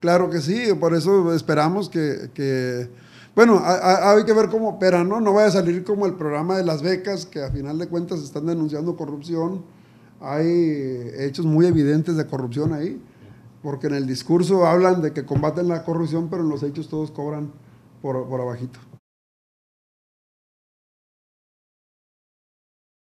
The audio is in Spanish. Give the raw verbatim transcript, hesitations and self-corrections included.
Claro que sí, por eso esperamos que, que bueno, a, a, hay que ver cómo opera, ¿no? No vaya a salir como el programa de las becas, que a final de cuentas están denunciando corrupción. Hay hechos muy evidentes de corrupción ahí, porque en el discurso hablan de que combaten la corrupción, pero en los hechos todos cobran por, por abajito.